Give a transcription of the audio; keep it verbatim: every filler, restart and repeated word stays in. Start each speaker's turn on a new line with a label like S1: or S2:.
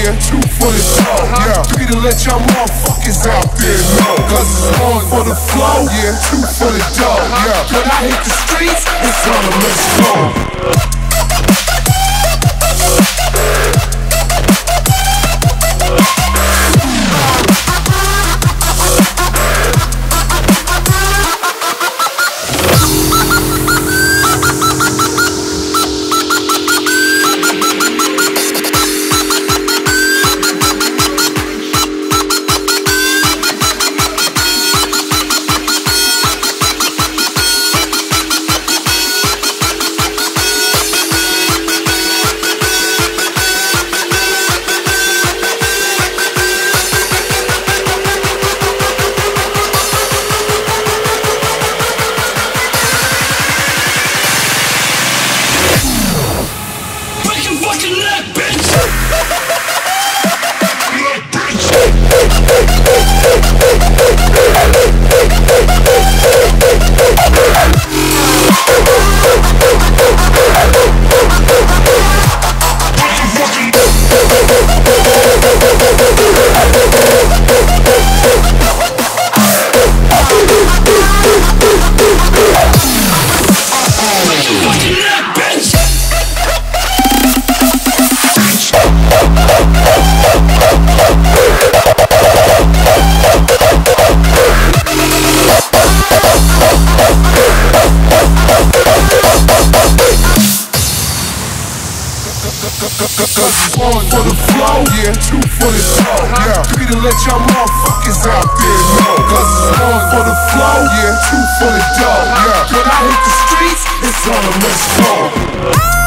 S1: yeah, two for the show, yeah, three to let y'all motherfuckers out there know. Cause it's one for the flow, yeah, two for the dough, yeah. When I hit the streets, it's on a let's go. One for the flow, yeah, two for the show, yeah, three to let y'all motherfuckers out there know. Cause it's one for the flow, yeah, two for the dough, yeah. When I hit the streets, it's on a let's go.